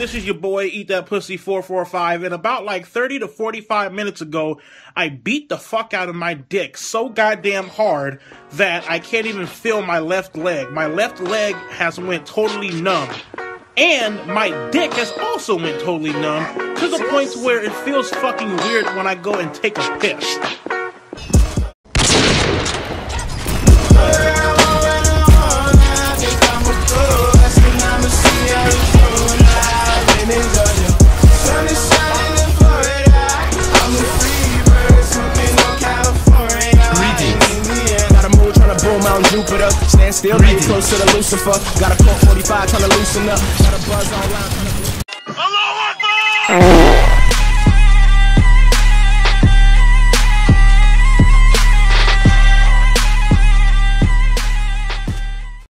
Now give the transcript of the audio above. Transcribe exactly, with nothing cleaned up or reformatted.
This is your boy, Eat That Pussy four four five, and about like thirty to forty-five minutes ago, I beat the fuck out of my dick so goddamn hard that I can't even feel my left leg. My left leg has went totally numb. And my dick has also went totally numb to the point where it feels fucking weird when I go and take a piss. Jupiter, stand still, get close to the Lucifer. Got a Colt forty-five trying to loosen up. Got a buzz online. Hello,